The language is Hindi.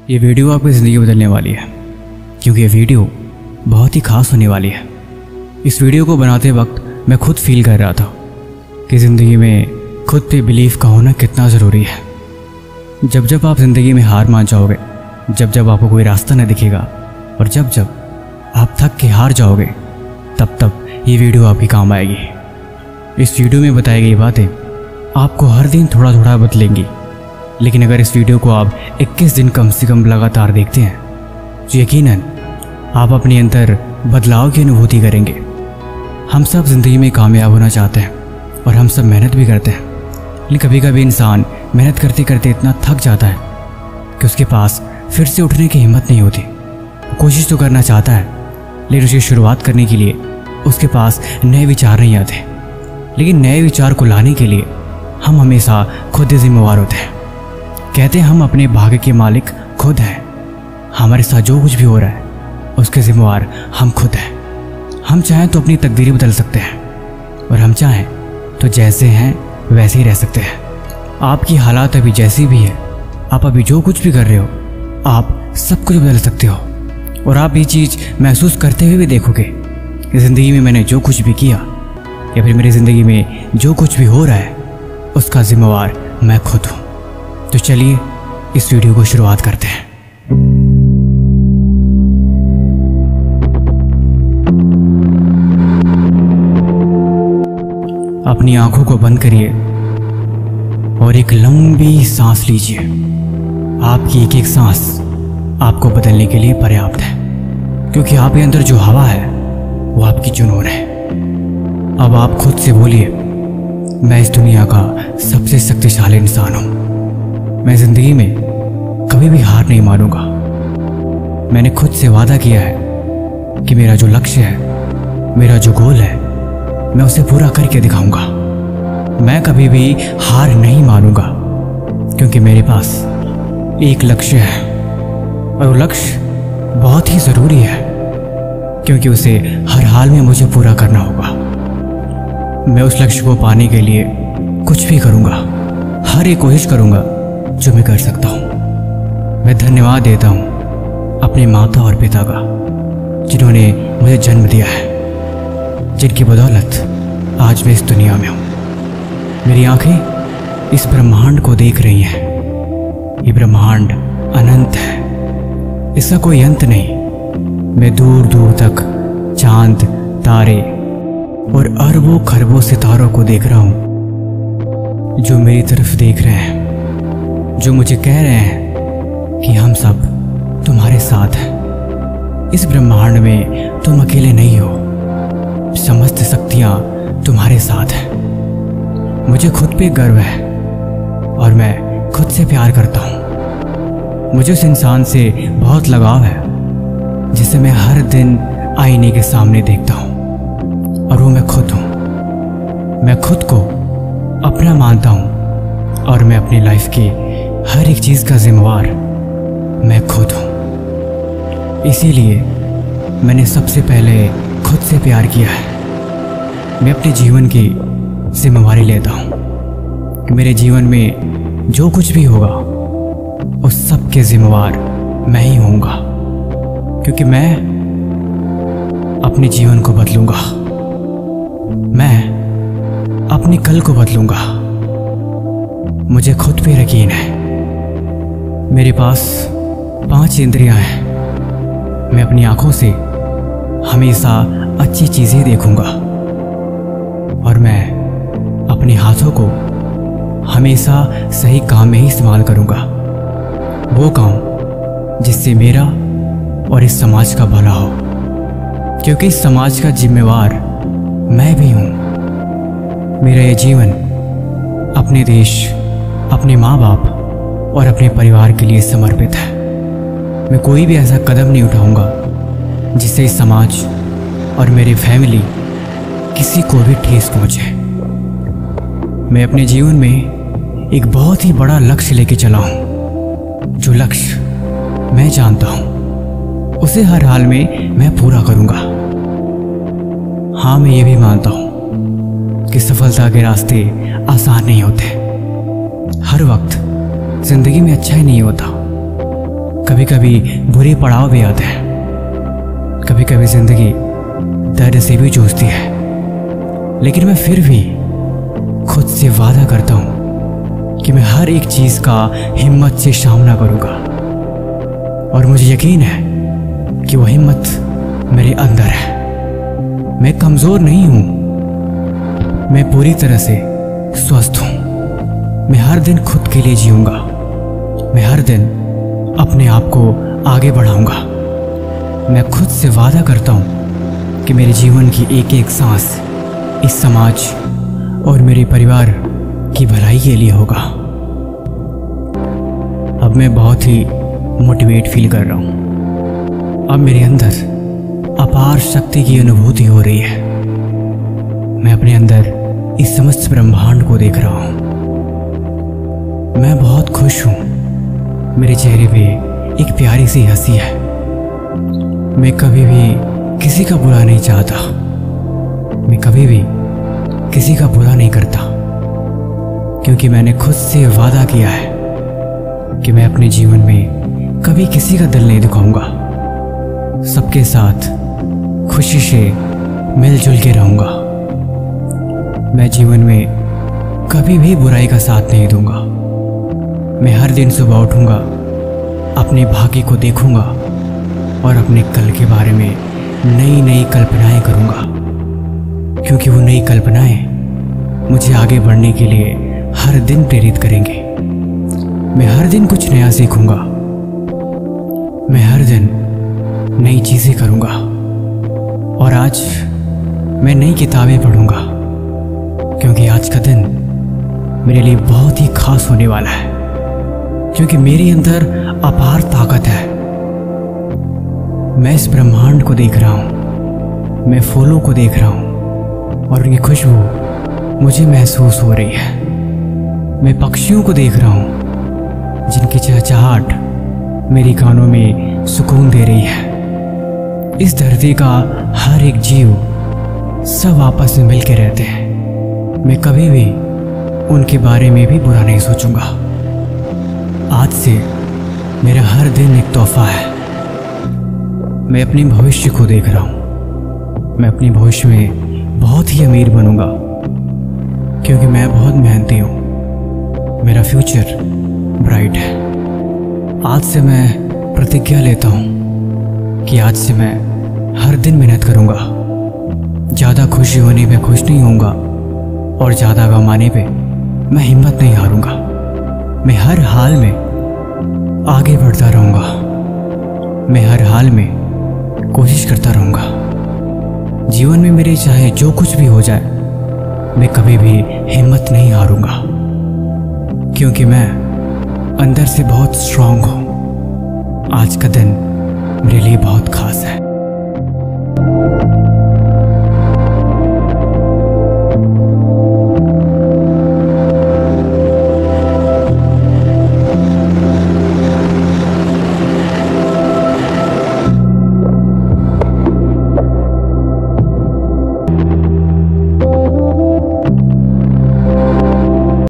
ये वीडियो आपकी ज़िंदगी बदलने वाली है, क्योंकि ये वीडियो बहुत ही ख़ास होने वाली है। इस वीडियो को बनाते वक्त मैं खुद फील कर रहा था कि ज़िंदगी में खुद पे बिलीफ का होना कितना ज़रूरी है। जब जब आप ज़िंदगी में हार मान जाओगे, जब जब आपको कोई रास्ता न दिखेगा और जब जब आप थक के हार जाओगे, तब तब ये वीडियो आपकी काम आएगी। इस वीडियो में बताई गई बातें आपको हर दिन थोड़ा थोड़ा बदलेंगी, लेकिन अगर इस वीडियो को आप 21 दिन कम से कम लगातार देखते हैं तो यकीनन आप अपने अंदर बदलाव की अनुभूति करेंगे। हम सब ज़िंदगी में कामयाब होना चाहते हैं और हम सब मेहनत भी करते हैं, लेकिन कभी कभी इंसान मेहनत करते करते इतना थक जाता है कि उसके पास फिर से उठने की हिम्मत नहीं होती। कोशिश तो करना चाहता है, लेकिन उसे शुरुआत करने के लिए उसके पास नए विचार नहीं आते। लेकिन नए विचार को लाने के लिए हम हमेशा खुद जिम्मेवार होते हैं। कहते हैं हम अपने भाग्य के मालिक खुद हैं। हमारे साथ जो कुछ भी हो रहा है उसके जिम्मेवार हम खुद हैं। हम चाहें तो अपनी तकदीरें बदल सकते हैं और हम चाहें तो जैसे हैं वैसे ही रह सकते हैं। आपकी हालात अभी जैसी भी है, आप अभी जो कुछ भी कर रहे हो, आप सब कुछ बदल सकते हो। और आप ये चीज़ महसूस करते हुए भी देखोगे कि ज़िंदगी में मैंने जो कुछ भी किया या फिर मेरी ज़िंदगी में जो कुछ भी हो रहा है उसका जिम्मेवार मैं खुद हूँ। तो चलिए इस वीडियो को शुरुआत करते हैं। अपनी आंखों को बंद करिए और एक लंबी सांस लीजिए। आपकी एक एक सांस आपको बदलने के लिए पर्याप्त है, क्योंकि आपके अंदर जो हवा है वो आपकी जुनून है। अब आप खुद से बोलिए, मैं इस दुनिया का सबसे शक्तिशाली इंसान हूँ। मैं ज़िंदगी में कभी भी हार नहीं मानूंगा। मैंने खुद से वादा किया है कि मेरा जो लक्ष्य है, मेरा जो गोल है, मैं उसे पूरा करके दिखाऊंगा। मैं कभी भी हार नहीं मानूंगा, क्योंकि मेरे पास एक लक्ष्य है और वो लक्ष्य बहुत ही ज़रूरी है, क्योंकि उसे हर हाल में मुझे पूरा करना होगा। मैं उस लक्ष्य को पाने के लिए कुछ भी करूंगा, हर एक कोशिश करूंगा जो मैं कर सकता हूँ। मैं धन्यवाद देता हूँ अपने माता और पिता का, जिन्होंने मुझे जन्म दिया है, जिनकी बदौलत आज मैं इस दुनिया में हूँ। मेरी आंखें इस ब्रह्मांड को देख रही हैं। ये ब्रह्मांड अनंत है, इसका कोई अंत नहीं। मैं दूर दूर तक चांद, तारे और अरबों खरबों सितारों को देख रहा हूँ, जो मेरी तरफ देख रहे हैं, जो मुझे कह रहे हैं कि हम सब तुम्हारे साथ हैं। इस ब्रह्मांड में तुम अकेले नहीं हो, समस्त शक्तियाँ तुम्हारे साथ हैं। मुझे खुद पे गर्व है और मैं खुद से प्यार करता हूँ। मुझे उस इंसान से बहुत लगाव है जिसे मैं हर दिन आईने के सामने देखता हूँ, और वो मैं खुद हूँ। मैं खुद को अपना मानता हूँ और मैं अपनी लाइफ की हर एक चीज़ का जिम्मेवार मैं खुद हूँ। इसीलिए मैंने सबसे पहले खुद से प्यार किया है। मैं अपने जीवन की जिम्मेवारी लेता हूँ कि मेरे जीवन में जो कुछ भी होगा उस सब के जिम्मेवार मैं ही होऊंगा, क्योंकि मैं अपने जीवन को बदलूंगा। मैं अपने कल को बदलूंगा। मुझे खुद पे यकीन है। मेरे पास 5 इंद्रियां हैं। मैं अपनी आंखों से हमेशा अच्छी चीज़ें देखूंगा और मैं अपने हाथों को हमेशा सही काम में ही इस्तेमाल करूंगा। वो काम जिससे मेरा और इस समाज का भला हो, क्योंकि इस समाज का जिम्मेवार मैं भी हूँ। मेरा ये जीवन अपने देश, अपने माँ बाप और अपने परिवार के लिए समर्पित है। मैं कोई भी ऐसा कदम नहीं उठाऊंगा जिससे इस समाज और मेरी फैमिली किसी को भी ठेस पहुंचे। मैं अपने जीवन में एक बहुत ही बड़ा लक्ष्य लेके चला हूँ। जो लक्ष्य मैं जानता हूँ उसे हर हाल में मैं पूरा करूँगा। हाँ, मैं ये भी मानता हूँ कि सफलता के रास्ते आसान नहीं होते। हर वक्त ज़िंदगी में अच्छा ही नहीं होता। कभी कभी बुरे पड़ाव भी आते हैं, कभी कभी जिंदगी दर्द से भी जूझती है, लेकिन मैं फिर भी खुद से वादा करता हूं कि मैं हर एक चीज का हिम्मत से सामना करूंगा। और मुझे यकीन है कि वो हिम्मत मेरे अंदर है। मैं कमजोर नहीं हूं, मैं पूरी तरह से स्वस्थ हूं। मैं हर दिन खुद के लिए जीऊंगा। मैं हर दिन अपने आप को आगे बढ़ाऊंगा। मैं खुद से वादा करता हूं कि मेरे जीवन की एक एक सांस इस समाज और मेरे परिवार की भलाई के लिए होगा। अब मैं बहुत ही मोटिवेट फील कर रहा हूं। अब मेरे अंदर अपार शक्ति की अनुभूति हो रही है। मैं अपने अंदर इस समस्त ब्रह्मांड को देख रहा हूं। मैं बहुत खुश हूं। मेरे चेहरे पे एक प्यारी सी हंसी है। मैं कभी भी किसी का बुरा नहीं चाहता। मैं कभी भी किसी का बुरा नहीं करता, क्योंकि मैंने खुद से वादा किया है कि मैं अपने जीवन में कभी किसी का दिल नहीं दुखाऊंगा। सबके साथ खुशी से मिलजुल के रहूंगा। मैं जीवन में कभी भी बुराई का साथ नहीं दूंगा। मैं हर दिन सुबह उठूंगा, अपने भाग्य को देखूंगा और अपने कल के बारे में नई नई कल्पनाएं करूंगा, क्योंकि वो नई कल्पनाएं मुझे आगे बढ़ने के लिए हर दिन प्रेरित करेंगे। मैं हर दिन कुछ नया सीखूंगा। मैं हर दिन नई चीजें करूंगा। और आज मैं नई किताबें पढ़ूंगा, क्योंकि आज का दिन मेरे लिए बहुत ही खास होने वाला है, क्योंकि मेरे अंदर अपार ताकत है। मैं इस ब्रह्मांड को देख रहा हूं। मैं फूलों को देख रहा हूं और उनकी खुशबू मुझे महसूस हो रही है। मैं पक्षियों को देख रहा हूं, जिनकी चहचहाट मेरी कानों में सुकून दे रही है। इस धरती का हर एक जीव सब आपस में मिलके रहते हैं। मैं कभी भी उनके बारे में भी बुरा नहीं सोचूंगा। आज से मेरा हर दिन एक तोहफा है। मैं अपने भविष्य को देख रहा हूं। मैं अपने भविष्य में बहुत ही अमीर बनूंगा, क्योंकि मैं बहुत मेहनती हूं। मेरा फ्यूचर ब्राइट है। आज से मैं प्रतिज्ञा लेता हूं कि आज से मैं हर दिन मेहनत करूंगा। ज़्यादा खुशी होने पे खुश नहीं होऊंगा और ज़्यादा गम आने पे मैं हिम्मत नहीं हारूंगा। मैं हर हाल में आगे बढ़ता रहूंगा। मैं हर हाल में कोशिश करता रहूंगा। जीवन में मेरे चाहे जो कुछ भी हो जाए, मैं कभी भी हिम्मत नहीं हारूंगा, क्योंकि मैं अंदर से बहुत स्ट्रांग हूं। आज का दिन मेरे लिए बहुत खास है।